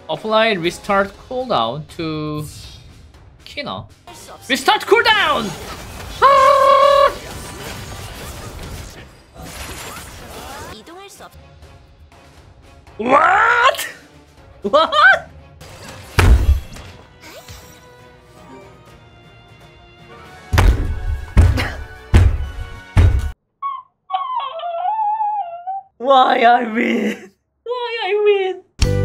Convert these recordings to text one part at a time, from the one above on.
Apply restart cooldown to Kina. Restart cooldown! Ah! What? What? Why I win? Why I win?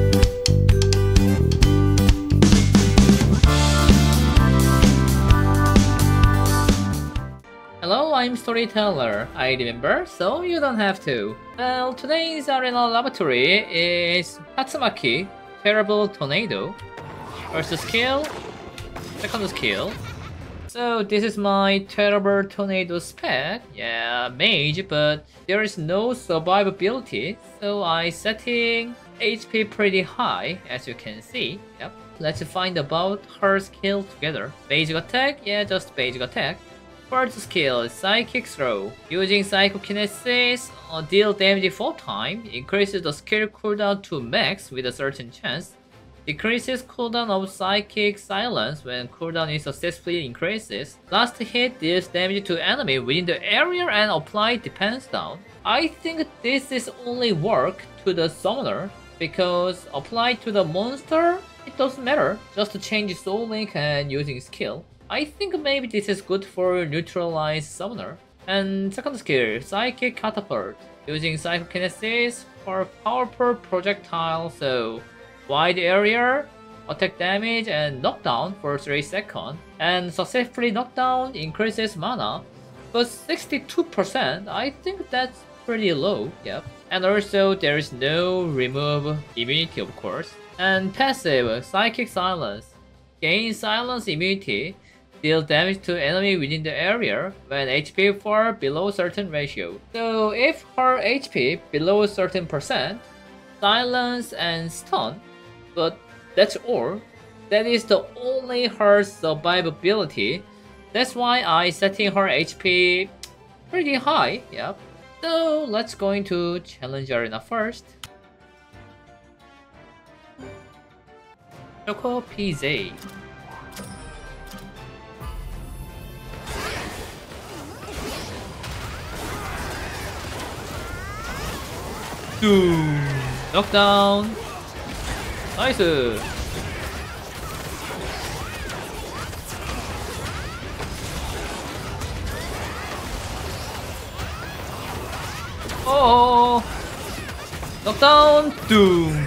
Hello, I'm Storyteller. I remember, so you don't have to. Well, today's arena laboratory is Tatsumaki, Terrible Tornado. First skill, second skill. So this is my Terrible Tornado spec. Yeah, mage, but there is no survivability, so I setting HP pretty high, as you can see. Yep. Let's find about her skill together. Basic attack, yeah, just basic attack. First skill, Psychic Throw. Using Psychokinesis, deal damage 4 times, increases the skill cooldown to max with a certain chance. Decreases cooldown of Psychic Silence when cooldown is successfully increases. Last hit deals damage to enemy within the area and apply defense down. I think this is only work to the summoner, because applied to the monster, it doesn't matter. Just change Soul Link and using skill. I think maybe this is good for neutralize summoner. And second skill, Psychic Catapult. Using Psychokinesis for powerful projectile, so wide area, attack damage and knockdown for 3 seconds. And successfully knockdown increases mana. But 62%, I think that's pretty low, yep. And also there is no remove immunity, of course. And passive, Psychic Silence. Gain silence immunity. Deal damage to enemy within the area when HP fall below certain ratio. So if her HP below a certain percent, silence and stun, but that's all. That is the only her survivability. That's why I setting her HP pretty high, yep. So let's go into challenge arena first. Choco PZ. Boom! Knockdown! Nice! Oh! Knockdown! Doom!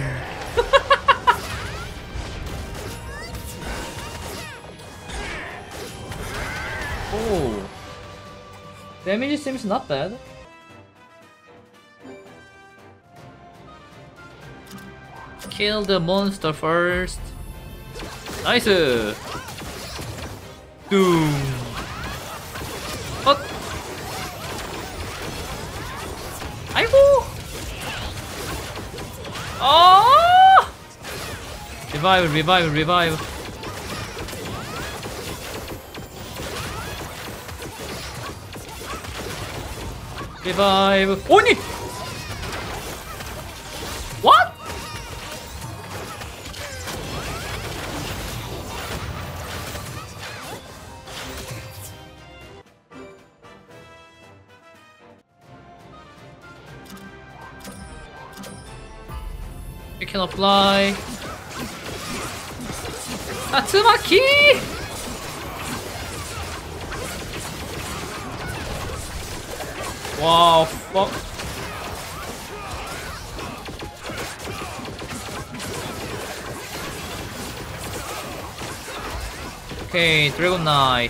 Oh! Damage seems not bad. Kill the monster first. Nice! Doom! What? 아이고! Oh! Revive, revive, revive. Revive. 오니! What? You can apply Tatsumaki! Wow, fuck. Okay, Dragon Knight.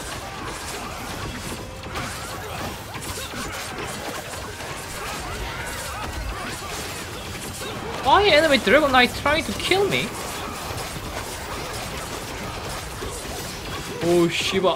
Why enemy Dragon Knight trying to kill me? Oh Shiba.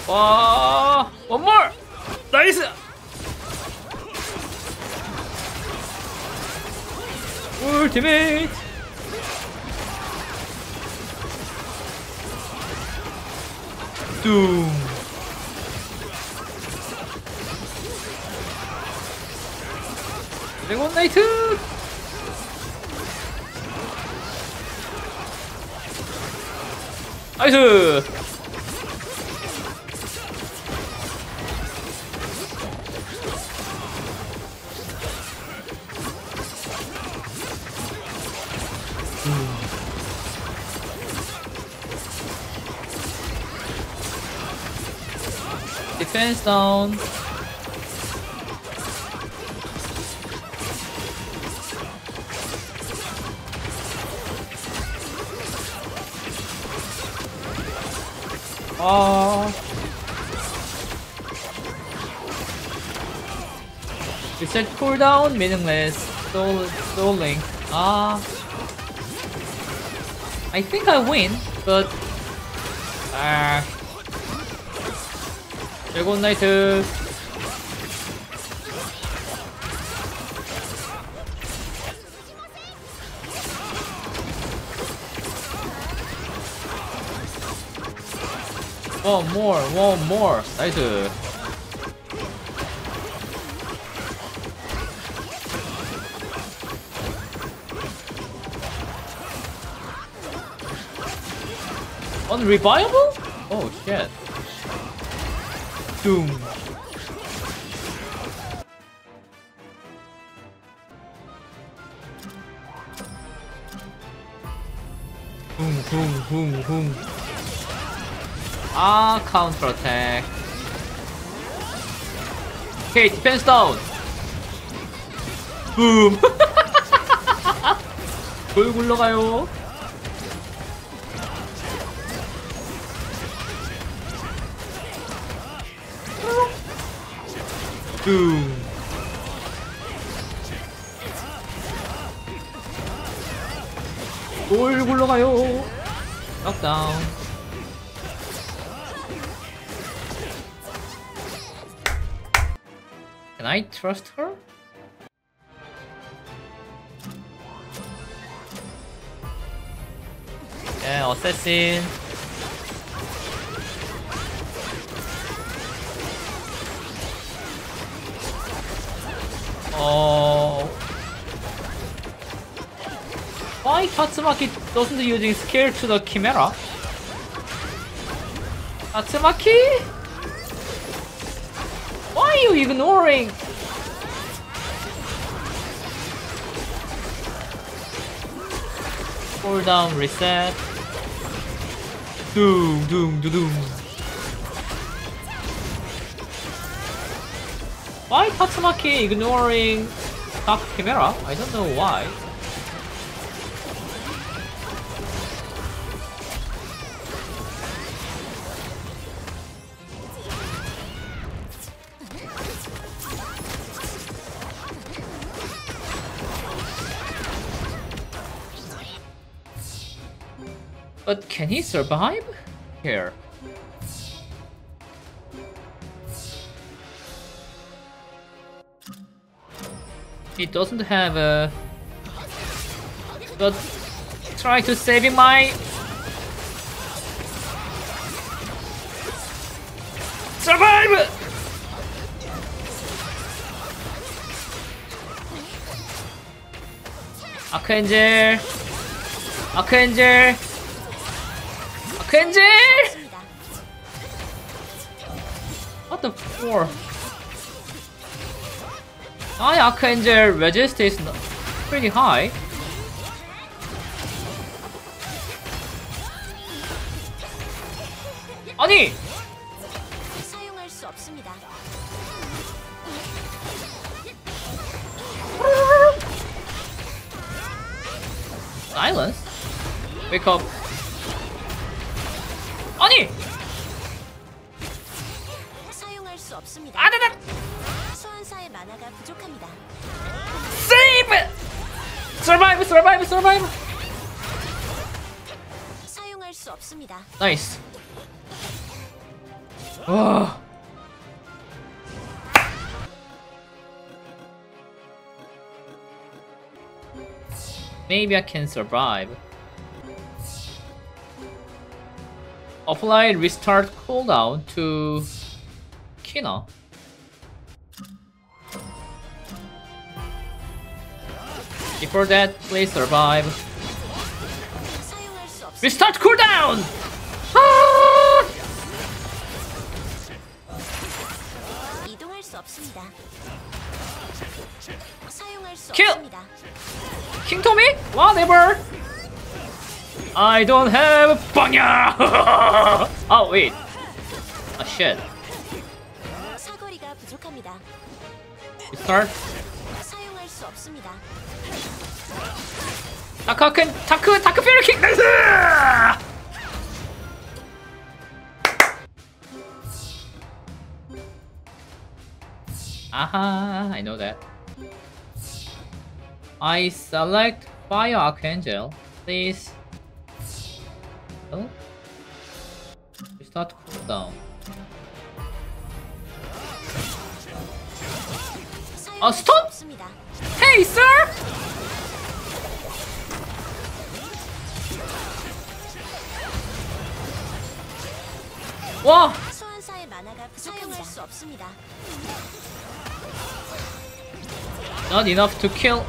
One more! Nice! Ultimate! Doom! 드래곤 나이트! 나이스! Defense down. Reset cooldown meaningless. Stalling. I think I win, but 드래곤 나이트. One more. 나이스. Unreviable? Oh shit. Doom. Boom. Counter attack. Okay, defense down. Boom. 돌 굴러가요. Boom. 돌 굴러가요. knockdown. Can I trust her? Yeah, assassin. Why Tatsumaki doesn't using skill to the Chimera? Tatsumaki? Why are you ignoring? Cooldown reset. Doom. Why Tatsumaki ignoring Dark Chimera? I don't know why. But can he survive? Here. He doesn't have a... But try to save my... Survive! Archangel! What the for? My Archangel resist is pretty high. 아니! 사용할 수 없습니다. Silence? Wake up. 아니! 사용할 수 없습니다. 아다다! 소환사의 만화가 부족합니다. Save! Survive! 사용할 수 없습니다. Nice. 와. Maybe I can survive. Apply restart cooldown to Kina. Before that, please survive. 사용할 수 없습니다. Restart cooldown! Ah! 이동할 수 없습니다. 사용할 수 Kill! 없습니다. King Tommy? Whatever! I don't have 빵야! Oh wait. Ah shit. 사거리가 부족합니다. Restart. 사용할 수 없습니다. 다크 페리킥 나이스! Aha, I know that. I select Fire Archangel. Please. Oh. Restart cooldown. 사용할 수 stop! 없습니다. Hey, sir! 와! 소환사의 만화가 사용할 수 없습니다. Not enough to kill.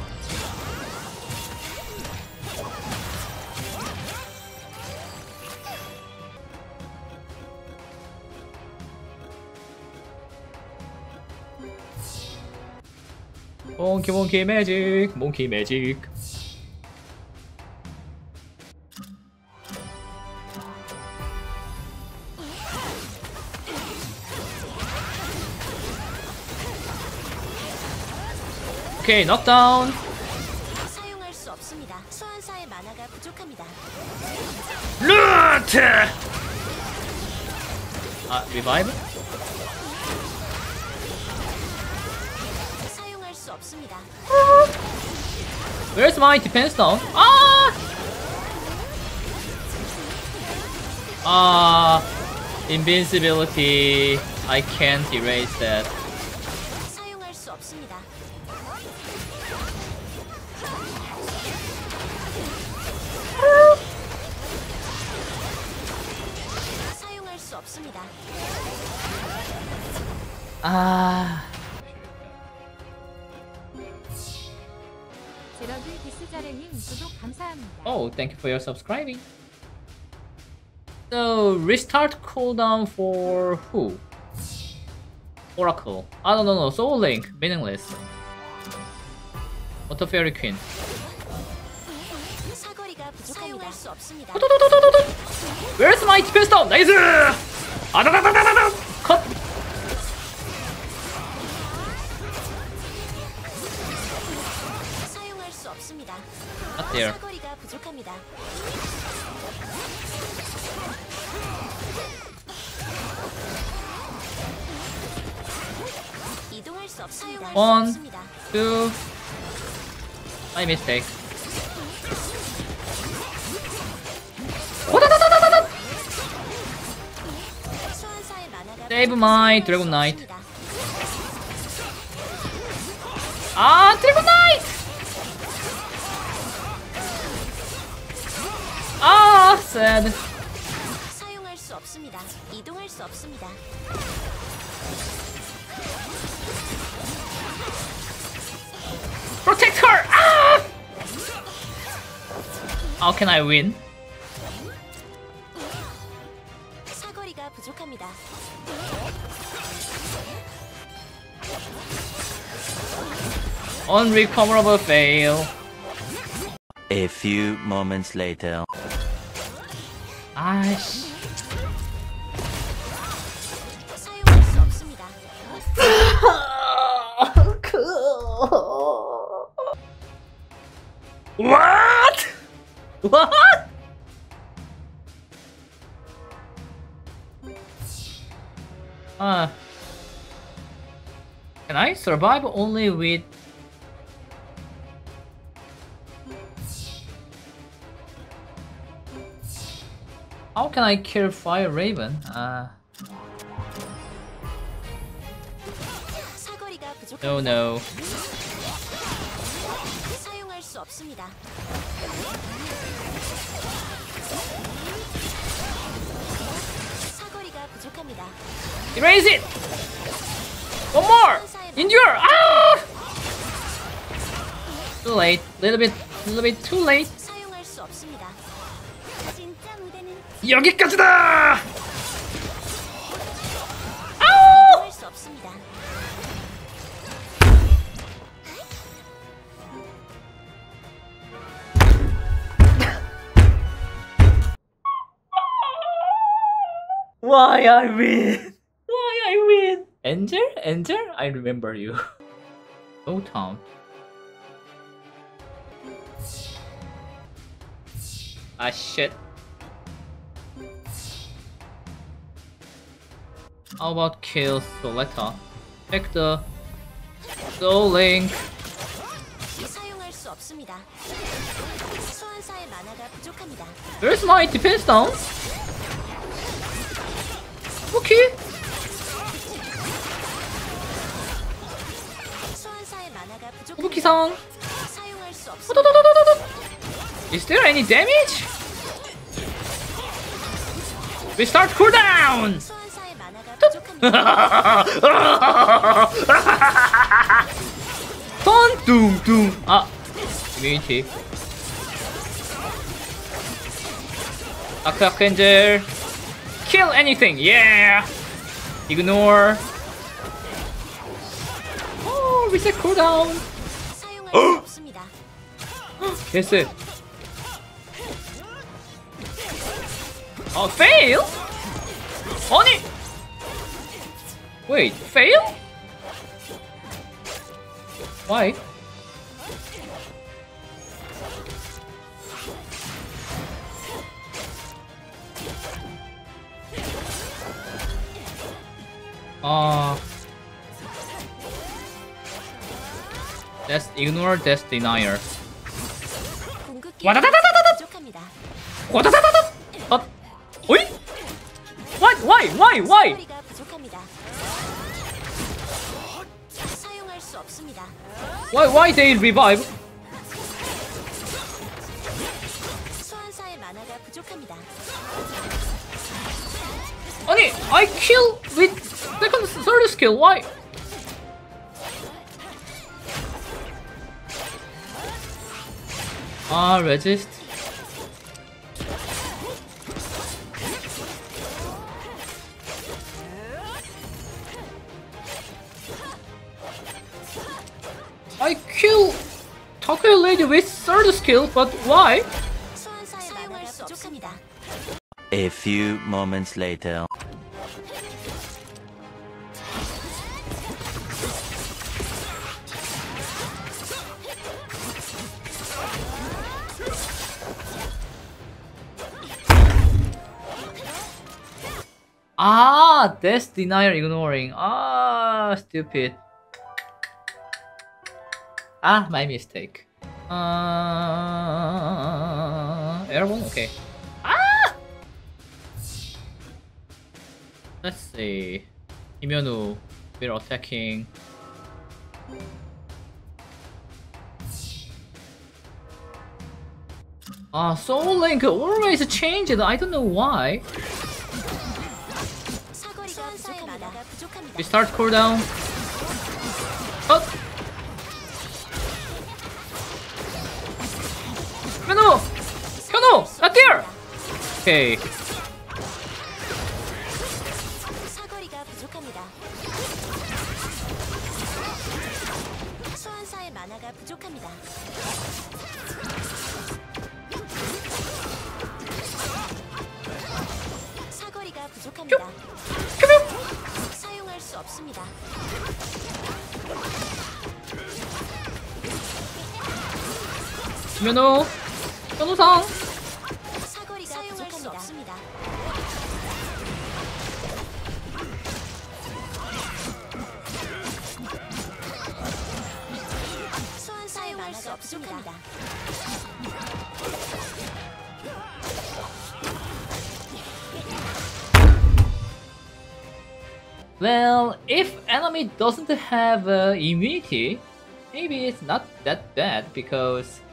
몽키 매직, 몽키 매직. 오케이, knockdown. 사용할 수 없습니다. 소환사의 만화가 부족합니다. 루트. 아, revive? 사용할 수 없습니다. Where's my defense down? 아! 아, invincibility. I can't erase that. 사용할 수 없습니다. 사용할 수 없습니다. 아. 제러드 디스자레님 구독 감사합니다. Oh, thank you for your subscribing. So, restart cooldown for who? Oracle. Ah, no. Soul Link. Meaningless. Auto Fairy Queen. 사거리가 부족합니다. 사용할 수 없습니다. Where's my defense down? 나이스! 아다다다다다! 컷! 사용할 수 없습니다. Not there. 사거리가 부족합니다. 이동할 수 없습니다. 사용할 수 One. 없습니다. 2. My mistake. 소환사의 만화가 Save my 부족합니다. Dragon Knight. 없습니다. 아, 드래곤 나이트! 아, sad. 사용할 수 없습니다. 이동할 수 없습니다. Protect her! Ah! How can I win? 사거리가 부족합니다. Unrecoverable fail. A few moments later. 아이씨. 사용할 수 없습니다. What? What? Can I survive only with How can I kill Fire Raven? 사거리가 부족합니다. No. 사용할 수 없습니다. 사거리가 부족합니다. Erase it! One more! Endure! Ah! Too late. Little bit too late. 사용할 수 없습니다. 진짜 무대는 여기까지다! 이동할 수 없습니다. Why I win? Why I win? Angel? Angel? I remember you. Oh, Tom. Ah, shit. How about kill Soletta? Check the Soul Link. 사용할 수 없습니다. 소환사의 만화가 부족합니다. Where's my defense down? Okay. 소환사의 만화가 부족합니다. Fubuki-san. 사용할 수 없습니다. Is there any damage? We start cooldown! 소환사의 만화가 부족합니다. Dun doom doom. Ah, immunity. Archangel. Kill anything, yeah! Ignore. Oh, reset cooldown. 사용할 수 없습니다. Yes. Oh, fail? 아니! Wait, fail? Why? Let's ignore Death Denier. 궁극기 와다다다다다! 부족합니다. 와다다다다! 어이? Why? 사거리가 부족합니다. 사용할 수 없습니다. Why they revive? 소환사의 만화가 부족합니다. 아니, I kill with second, third skill. Why? Ah, resist. I kill Takuya Lady with third skill, but why? 소환사의 만화가 부족합니다. A few moments later. Ah, Death Denier ignoring. Ah, stupid. Ah, my mistake. Airborne? Okay. Ah! Let's see. Himyonu, we're attacking. Ah, Soul Link always changed. I don't know why. 사거리가 부족합니다. 부족합니다. We start cooldown. Oh! Hyunwoo! Not there! Okay. 사거리가 부족합니다. 소환사의 만화가 부족합니다. 사거리가 부족합니다. 사용할 수 없습니다. 현우상! 사거리가 사용할 수 없습니다. 소환사의 만화가 부족합니다. Well, if enemy doesn't have immunity, maybe it's not that bad because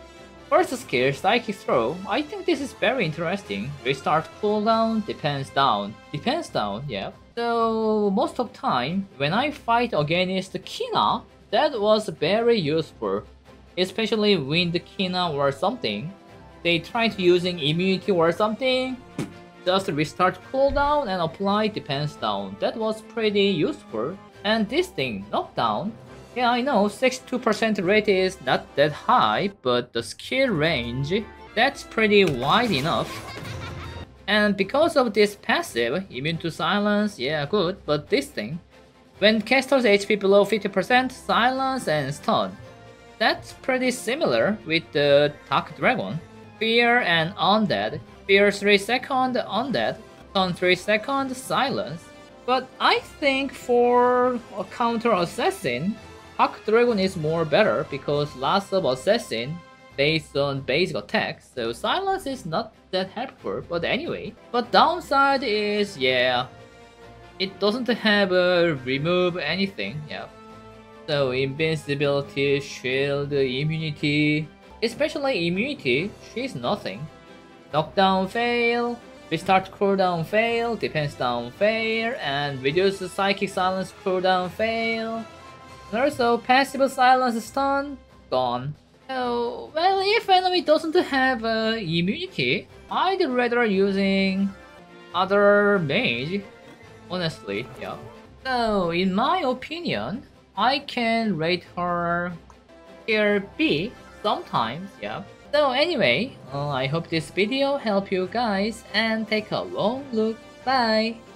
First skill, Psychic Throw. I think this is very interesting. Restart cooldown, defense down. Defense down, yeah. So most of time, when I fight against Kina, that was very useful. Especially Wind Kina or something. They tried using immunity or something. Just restart cooldown and apply defense down. That was pretty useful. And this thing, knockdown. Yeah, I know 62% rate is not that high, but the skill range, that's pretty wide enough. And because of this passive, immune to silence, yeah good, but this thing, when caster's HP below 50%, silence and stun. That's pretty similar with the Dark Dragon. Fear and Undead. Fear 3 seconds, Undead. Stun 3 seconds, silence. But I think for a counter assassin, Dark Dragon is more better because lots of assassin based on basic attack, so silence is not that helpful, but anyway. But downside is, yeah, it doesn't have a remove anything, yeah. So invincibility, shield, immunity, especially immunity, she's nothing. Knockdown fail, restart cooldown fail, defense down fail, and reduce psychic silence cooldown fail. And also passive silence stun, gone. So, well, if enemy doesn't have immunity, I'd rather using other mage, honestly, yeah. So, in my opinion, I can rate her tier B sometimes, yeah. So anyway, I hope this video helped you guys and take a long look. Bye!